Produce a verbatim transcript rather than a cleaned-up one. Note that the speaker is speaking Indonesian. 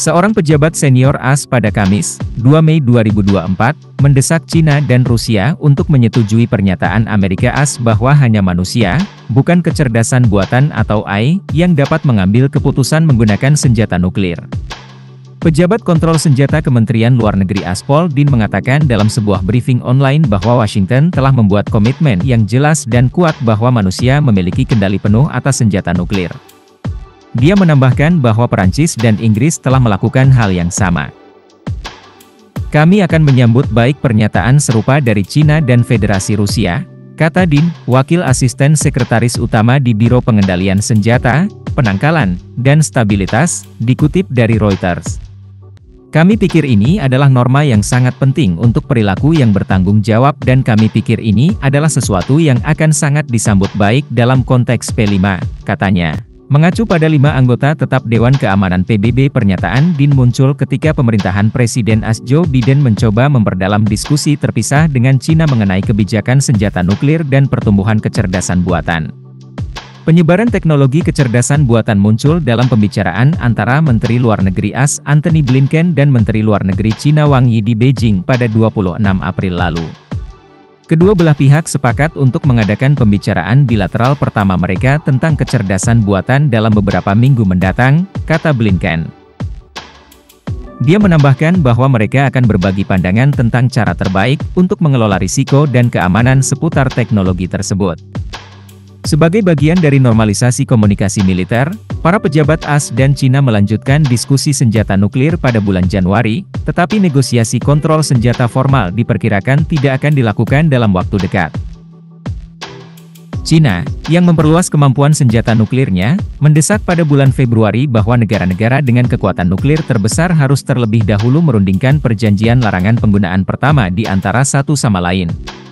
Seorang pejabat senior A S pada Kamis, dua Mei dua ribu dua puluh empat, mendesak Cina dan Rusia untuk menyetujui pernyataan Amerika A S bahwa hanya manusia, bukan kecerdasan buatan atau A I, yang dapat mengambil keputusan menggunakan senjata nuklir. Pejabat kontrol senjata Kementerian Luar Negeri Aspol Din mengatakan dalam sebuah briefing online bahwa Washington telah membuat komitmen yang jelas dan kuat bahwa manusia memiliki kendali penuh atas senjata nuklir. Dia menambahkan bahwa Perancis dan Inggris telah melakukan hal yang sama. Kami akan menyambut baik pernyataan serupa dari Cina dan Federasi Rusia, kata Din, wakil asisten sekretaris utama di Biro Pengendalian Senjata, Penangkalan, dan Stabilitas, dikutip dari Reuters. Kami pikir ini adalah norma yang sangat penting untuk perilaku yang bertanggung jawab dan kami pikir ini adalah sesuatu yang akan sangat disambut baik dalam konteks P lima, katanya. Mengacu pada lima anggota tetap Dewan Keamanan P B B, pernyataan Din muncul ketika pemerintahan Presiden A S Joe Biden mencoba memperdalam diskusi terpisah dengan Cina mengenai kebijakan senjata nuklir dan pertumbuhan kecerdasan buatan. Penyebaran teknologi kecerdasan buatan muncul dalam pembicaraan antara Menteri Luar Negeri A S Antony Blinken dan Menteri Luar Negeri Cina Wang Yi di Beijing pada dua puluh enam April lalu. Kedua belah pihak sepakat untuk mengadakan pembicaraan bilateral pertama mereka tentang kecerdasan buatan dalam beberapa minggu mendatang, kata Blinken. Dia menambahkan bahwa mereka akan berbagi pandangan tentang cara terbaik untuk mengelola risiko dan keamanan seputar teknologi tersebut. Sebagai bagian dari normalisasi komunikasi militer, para pejabat A S dan Cina melanjutkan diskusi senjata nuklir pada bulan Januari, tetapi negosiasi kontrol senjata formal diperkirakan tidak akan dilakukan dalam waktu dekat. Cina, yang memperluas kemampuan senjata nuklirnya, mendesak pada bulan Februari bahwa negara-negara dengan kekuatan nuklir terbesar harus terlebih dahulu merundingkan perjanjian larangan penggunaan pertama di antara satu sama lain.